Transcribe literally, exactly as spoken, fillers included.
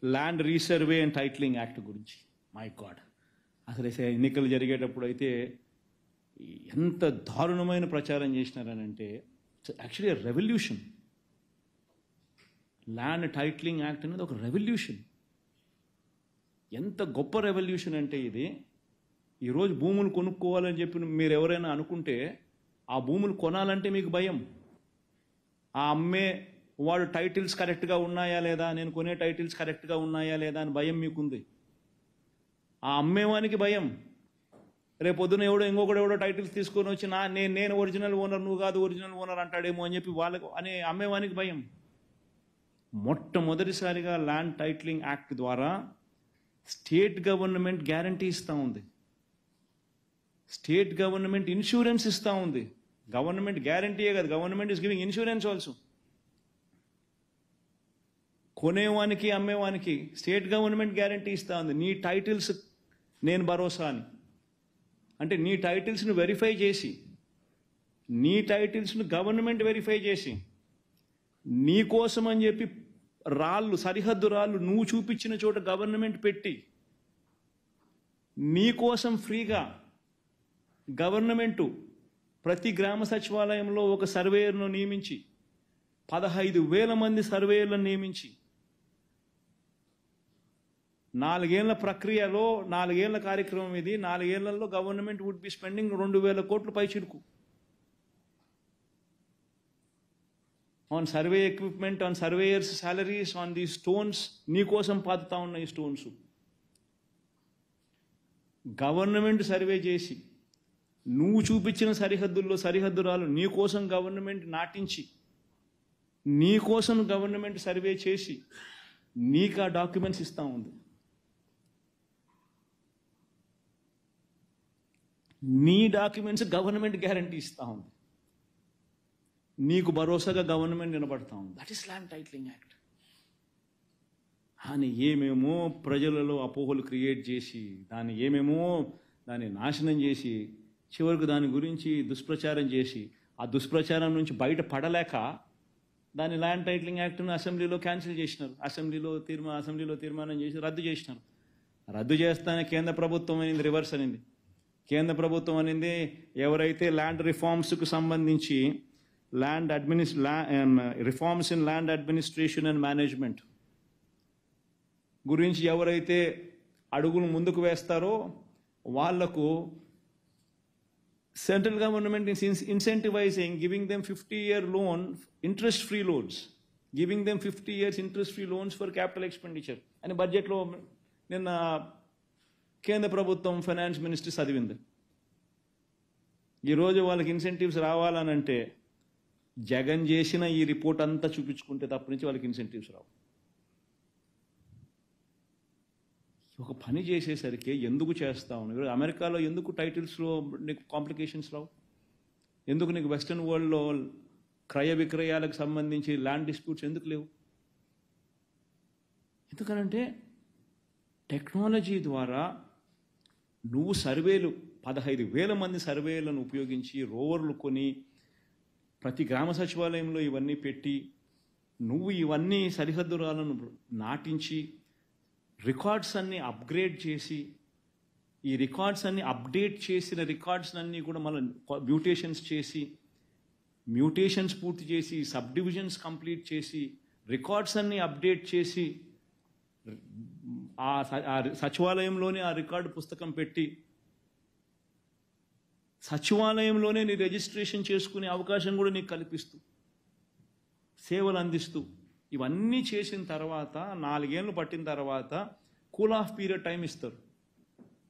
Land resurvey and titling act గురించి. My god, అసలు ఎన్నికలు జరిగేటప్పుడు అయితే ఎంత దారుణమైన ప్రచారం చేసినారని అంటే actually revolution. Land titling act అనేది ఒక రెవల్యూషన్. ఎంత గొప్ప రెవల్యూషన్ అంటే ఇది. ఈరోజు భూములు కొనుక్కోవాలని చెప్పి మీరు ఎవరైనా అనుకుంటే ఆ భూములు కొనాలంటే మీకు భయం. ఆ అమ్మే వాడు టైటిల్స్ కరెక్ట్గా ఉన్నాయా లేదా, నేను కొనే టైటిల్స్ కరెక్ట్గా ఉన్నాయా లేదా అని భయం మీకుంది. ఆ అమ్మేవానికి భయం. రేపు పొద్దున ఎవడో ఇంకొకడు ఎవడో టైటిల్స్ తీసుకొని వచ్చి నా నేను నేను ఒరిజినల్ ఓనర్, నువ్వు కాదు ఒరిజినల్ ఓనర్ అంటాడేమో అని చెప్పి వాళ్ళకు అనే అమ్మేవానికి భయం. మొట్టమొదటిసారిగా ల్యాండ్ టైటిలింగ్ యాక్ట్ ద్వారా స్టేట్ గవర్నమెంట్ గ్యారంటీ ఇస్తూ ఉంది. స్టేట్ గవర్నమెంట్ ఇన్సూరెన్స్ ఇస్తూ ఉంది. గవర్నమెంట్ గ్యారంటీయే కాదు, government is giving insurance also. కొనేవానికి అమ్మేవానికి స్టేట్ గవర్నమెంట్ గ్యారంటీ ఇస్తూ ఉంది. నీ టైటిల్స్ నేను భరోసా అని. అంటే నీ టైటిల్స్ను వెరిఫై చేసి, నీ టైటిల్స్ను గవర్నమెంట్ వెరిఫై చేసి, నీ కోసం అని చెప్పి రాళ్ళు, సరిహద్దు రాళ్ళు నువ్వు చూపించిన చోట గవర్నమెంట్ పెట్టి, నీ కోసం ఫ్రీగా గవర్నమెంటు ప్రతి గ్రామ సచివాలయంలో ఒక సర్వేయర్ను నియమించి, పదహైదు వేల మంది సర్వేయర్లను నియమించి, నాలుగేళ్ల ప్రక్రియలో నాలుగేళ్ల కార్యక్రమం ఇది. నాలుగేళ్లలో గవర్నమెంట్ వుడ్ బి స్పెండింగ్ రెండు వేల కోట్లు పై చిరుకు on survey equipment, on surveyors salaries, on the stones. నీకోసం పాతుతా ఉన్న ఈ స్టోన్స్ గవర్నమెంట్ సర్వే చేసి, నువ్వు చూపించిన సరిహద్దుల్లో సరిహద్దురాలు నీకోసం గవర్నమెంట్ నాటించి, నీకోసం గవర్నమెంట్ సర్వే చేసి నీకు ఆ డాక్యుమెంట్స్ ఇస్తూ ఉంది. నీ డాక్యుమెంట్స్ గవర్నమెంట్ గ్యారంటీ ఇస్తూ ఉంది. నీకు భరోసాగా గవర్నమెంట్ నిలబడతా ఉంది. That is land titling act. అని ఏమేమో ప్రజలలో అపోహలు క్రియేట్ చేసి, దాన్ని ఏమేమో దాన్ని నాశనం చేసి, చివరికి దాని గురించి దుష్ప్రచారం చేసి, ఆ దుష్ప్రచారం నుంచి బయట పడలేక దాని ల్యాండ్ టైటిలింగ్ యాక్ట్ను అసెంబ్లీలో క్యాన్సిల్ చేసినారు. అసెంబ్లీలో తీర్మా అసెంబ్లీలో తీర్మానం చేసి రద్దు చేసినారు. రద్దు చేస్తానే కేంద్ర ప్రభుత్వం అనింది, రివర్స్ అనింది. కేంద్ర ప్రభుత్వం అనింది, ఎవరైతే ల్యాండ్ రిఫార్మ్స్కు సంబంధించి ల్యాండ్ అడ్మినిస్ reforms in land administration and management గురించి ఎవరైతే అడుగులు ముందుకు వేస్తారో వాళ్లకు central government is incentivising giving them fifty year loan interest free loans, giving them fifty years interest free loans for capital expenditure అని బడ్జెట్లో నిన్న కేంద్ర ప్రభుత్వం ఫైనాన్స్ మినిస్టర్ చదివింది. ఈరోజు వాళ్ళకి ఇన్సెంటివ్స్ రావాలనంటే జగన్ చేసిన ఈ రిపోర్ట్ అంతా చూపించుకుంటే తప్ప నుంచి వాళ్ళకి ఇన్సెంటివ్స్ రావు. ఒక పని చేసేసరికి ఎందుకు చేస్తా ఉన్నావు? అమెరికాలో ఎందుకు టైటిల్స్లో నీకు కాంప్లికేషన్స్ రావు? ఎందుకు నీకు వెస్ట్రన్ వరల్డ్లో క్రయ విక్రయాలకు సంబంధించి ల్యాండ్ డిస్ప్యూట్స్ ఎందుకు లేవు? ఎందుకనంటే టెక్నాలజీ ద్వారా నువ్వు సర్వేలు పదహైదు వేల మంది సర్వేలను ఉపయోగించి రోవర్లు కొని ప్రతి గ్రామ సచివాలయంలో ఇవన్నీ పెట్టి నువ్వు ఇవన్నీ సరిహద్దురాలను నాటించి రికార్డ్స్ అన్నీ అప్గ్రేడ్ చేసి, ఈ రికార్డ్స్ అన్నీ అప్డేట్ చేసిన రికార్డ్స్ అన్నీ కూడా మళ్ళీ మ్యూటేషన్స్ చేసి, మ్యూటేషన్స్ పూర్తి చేసి, సబ్ డివిజన్స్ కంప్లీట్ చేసి, రికార్డ్స్ అన్నీ అప్డేట్ చేసి, ఆ సచివాలయంలోనే ఆ రికార్డు పుస్తకం పెట్టి సచివాలయంలోనే నీ రిజిస్ట్రేషన్ చేసుకునే అవకాశం కూడా నీకు కల్పిస్తూ సేవలు అందిస్తూ ఇవన్నీ చేసిన తర్వాత నాలుగేళ్ళు పట్టిన తర్వాత కూల్ ఆఫ్ పీరియడ్ టైం ఇస్తారు.